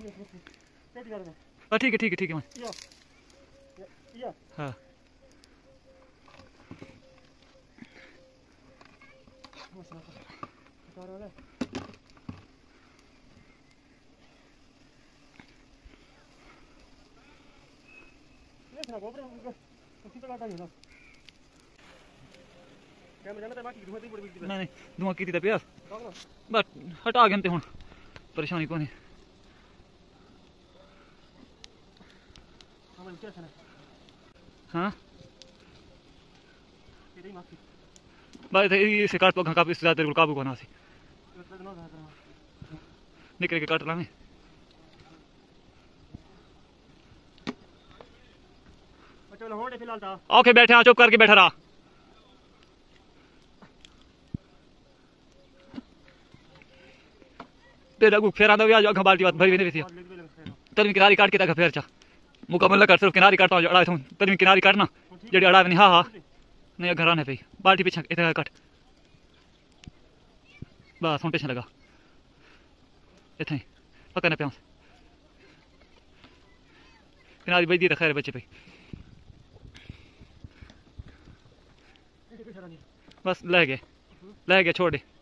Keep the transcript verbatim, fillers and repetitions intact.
हाँ ठीक है ठीक है ठीक है हाँ नहीं धुआं की पिया बस हटा गए हूँ परेशानी को नहीं हाँ बस इसे काट तो काफी ज्यादा काबू करना सी निकल के काट लाने ओके बैठे हाँ चुप करके बैठा रहा फिर आंदा भी बाल्टी बात भरी नहीं तेरी किनारी काट के तक फिर चा मुकम्मल कर सिर्फ किनारी काटता हूँ अड़ा हूँ तेरी किनारी काटना जी अड़ा नहीं हाँ हाँ नहीं घर आने पे बाल्टी पीछे इतना कट बस हूँ टेंशन लगा इतना ही पक्का ना प्या किनारी बजदी रखा है बच्चे पे बस ले गए ले गए छोड़ दे